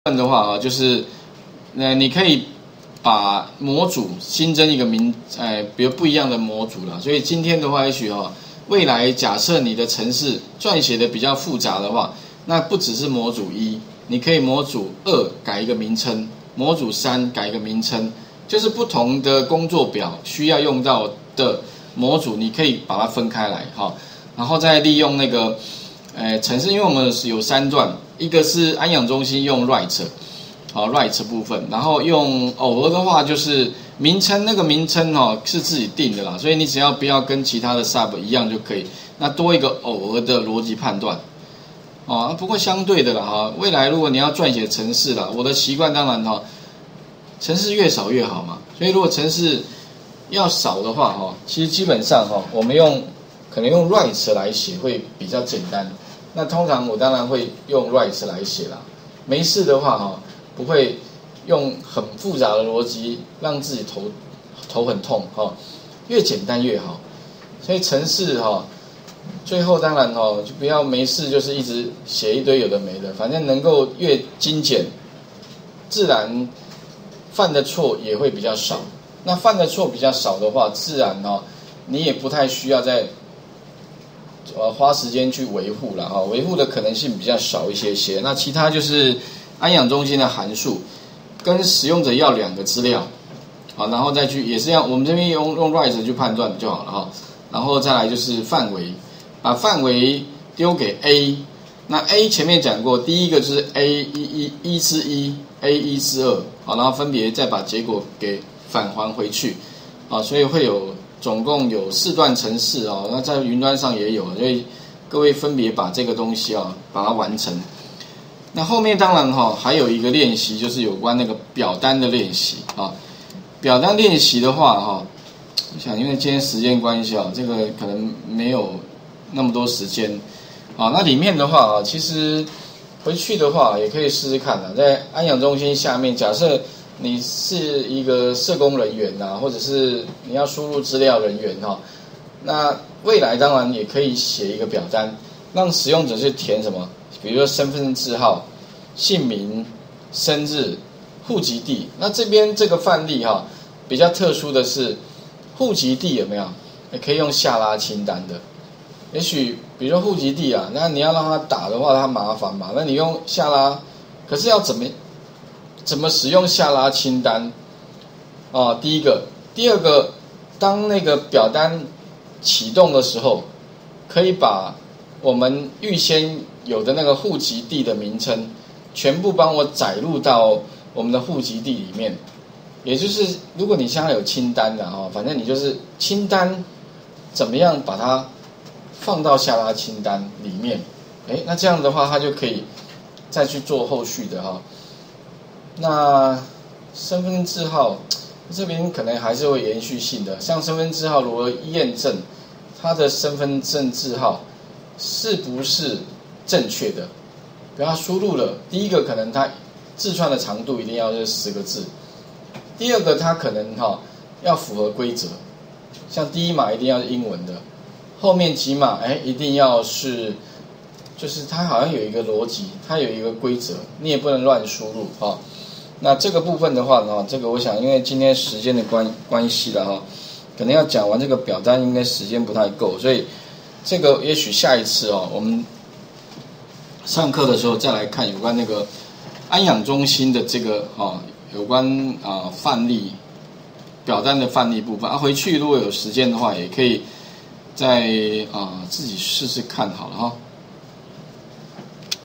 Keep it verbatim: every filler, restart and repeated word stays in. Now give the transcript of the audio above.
的话啊，就是呃，你可以把模组新增一个名，呃，比如不一样的模组啦。所以今天的话，也许哈、哦，未来假设你的程式撰写的比较复杂的话，那不只是模组一，你可以模组二改一个名称，模组三改一个名称，就是不同的工作表需要用到的模组，你可以把它分开来哈、哦，然后再利用那个。呃，程式因为我们有三段，一个是安养中心用 write， 好 write 部分，然后用偶尔的话就是名称，那个名称哦是自己定的啦，所以你只要不要跟其他的 sub 一样就可以。那多一个偶尔的逻辑判断，哦，不过相对的啦哈，未来如果你要撰写程式啦，我的习惯当然哈，程式越少越好嘛，所以如果程式要少的话哈，其实基本上哈，我们用可能用 write 来写会比较简单。那通常我当然会用 write 来写啦，没事的话哈，不会用很复杂的逻辑让自己头头很痛哈，越简单越好。所以程式哈，最后当然哈，就不要没事就是一直写一堆有的没的，反正能够越精简，自然犯的错也会比较少。那犯的错比较少的话，自然哈，你也不太需要再。呃，花时间去维护了哈，维护的可能性比较少一些些。那其他就是安养中心的函数，跟使用者要两个资料，好，然后再去也是要我们这边用用 write 去判断就好了哈。然后再来就是范围，把范围丢给 A， 那 A 前面讲过，第一个就是 A 一一一之一 ，A 一之二，好，然后分别再把结果给返还回去，啊，所以会有。总共有四段程式哦，那在云端上也有，所以各位分别把这个东西啊、哦，把它完成。那后面当然哈、哦，还有一个练习，就是有关那个表单的练习啊、哦。表单练习的话哈、哦，我想因为今天时间关系啊、哦，这个可能没有那么多时间啊。那里面的话啊，其实回去的话也可以试试看啊，在安养中心下面，假设。你是一个社工人员呐、啊，或者是你要输入资料人员哈、哦，那未来当然也可以写一个表单，让使用者去填什么，比如说身份证字号、姓名、生日、户籍地。那这边这个范例哈、哦，比较特殊的是，户籍地有没有？也可以用下拉清单的。也许比如说户籍地啊，那你要让他打的话，他麻烦嘛，那你用下拉，可是要怎么？怎么使用下拉清单？啊，第一个，第二个，当那个表单启动的时候，可以把我们预先有的那个户籍地的名称，全部帮我载入到我们的户籍地里面。也就是，如果你现在有清单的哈，反正你就是清单怎么样把它放到下拉清单里面，哎，那这样的话，它就可以再去做后续的哈。那身份证字号这边可能还是会延续性的，像身份证字号如何验证他的身份证字号是不是正确的？比如他输入了第一个，可能他字串的长度一定要是十个字；第二个，他可能哈、哦、要符合规则，像第一码一定要是英文的，后面几码哎一定要是，就是它好像有一个逻辑，它有一个规则，你也不能乱输入哈。哦那这个部分的话呢，这个我想因为今天时间的关关系了哈，可能要讲完这个表单，应该时间不太够，所以这个也许下一次哦，我们上课的时候再来看有关那个安养中心的这个啊，有关啊范例表单的范例部分啊，回去如果有时间的话，也可以再啊自己试试看好了哈。